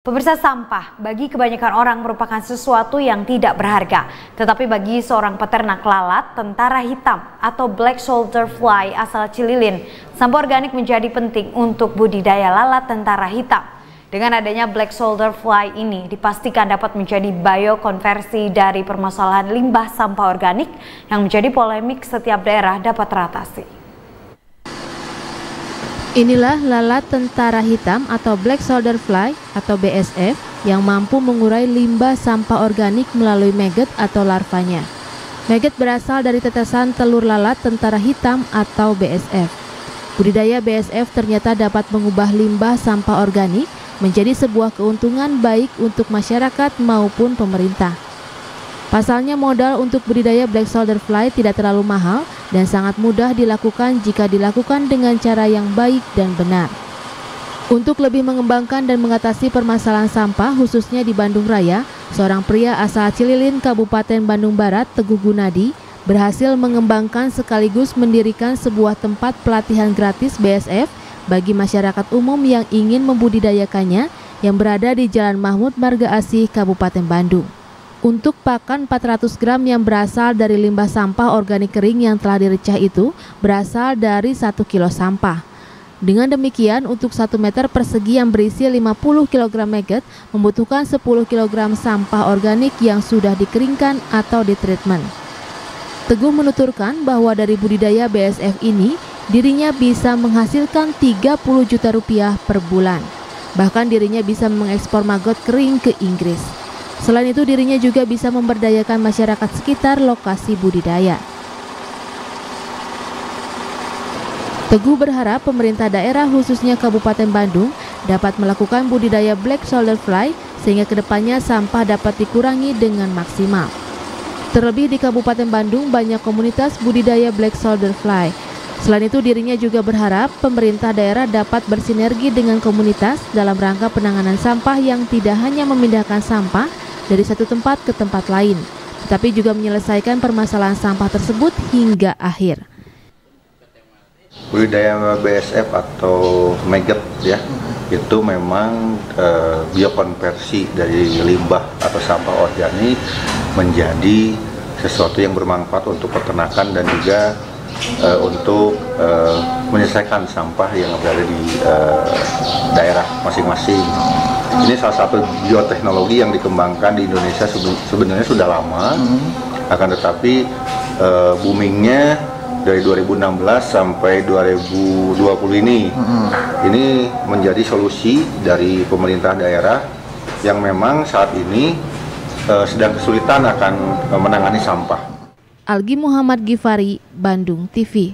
Pemirsa, sampah bagi kebanyakan orang merupakan sesuatu yang tidak berharga. Tetapi bagi seorang peternak lalat, tentara hitam atau black shoulder fly asal Cililin, sampah organik menjadi penting untuk budidaya lalat tentara hitam. Dengan adanya black shoulder fly ini dipastikan dapat menjadi biokonversi dari permasalahan limbah sampah organik yang menjadi polemik setiap daerah dapat teratasi. Inilah lalat tentara hitam atau black shoulder fly atau BSF yang mampu mengurai limbah sampah organik melalui maggot atau larvanya. Maggot berasal dari tetesan telur lalat tentara hitam atau BSF. Budidaya BSF ternyata dapat mengubah limbah sampah organik menjadi sebuah keuntungan baik untuk masyarakat maupun pemerintah. Pasalnya modal untuk budidaya black shoulder fly tidak terlalu mahal dan sangat mudah dilakukan jika dilakukan dengan cara yang baik dan benar. Untuk lebih mengembangkan dan mengatasi permasalahan sampah khususnya di Bandung Raya, seorang pria asal Cililin, Kabupaten Bandung Barat, Teguh Gunadi, berhasil mengembangkan sekaligus mendirikan sebuah tempat pelatihan gratis BSF bagi masyarakat umum yang ingin membudidayakannya yang berada di Jalan Mahmud Marga Asih, Kabupaten Bandung. Untuk pakan 400 gram yang berasal dari limbah sampah organik kering yang telah direcah itu berasal dari 1 kilo sampah. Dengan demikian, untuk 1 meter persegi yang berisi 50 kg maggot membutuhkan 10 kg sampah organik yang sudah dikeringkan atau ditreatment. Teguh menuturkan bahwa dari budidaya BSF ini, dirinya bisa menghasilkan 30 juta rupiah per bulan. Bahkan dirinya bisa mengekspor maggot kering ke Inggris. Selain itu, dirinya juga bisa memberdayakan masyarakat sekitar lokasi budidaya. Teguh berharap pemerintah daerah khususnya Kabupaten Bandung dapat melakukan budidaya black shoulder fly sehingga kedepannya sampah dapat dikurangi dengan maksimal. Terlebih di Kabupaten Bandung banyak komunitas budidaya black shoulder fly. Selain itu, dirinya juga berharap pemerintah daerah dapat bersinergi dengan komunitas dalam rangka penanganan sampah yang tidak hanya memindahkan sampah dari satu tempat ke tempat lain, tetapi juga menyelesaikan permasalahan sampah tersebut hingga akhir. Budidaya BSF atau maggot ya, itu memang biokonversi dari limbah atau sampah organik menjadi sesuatu yang bermanfaat untuk peternakan dan juga untuk menyelesaikan sampah yang berada di daerah masing-masing. Ini salah satu bioteknologi yang dikembangkan di Indonesia sebenarnya sudah lama, akan tetapi boomingnya dari 2016 sampai 2020 ini menjadi solusi dari pemerintah daerah yang memang saat ini sedang kesulitan akan menangani sampah. Algi Muhammad Gifari, Bandung TV.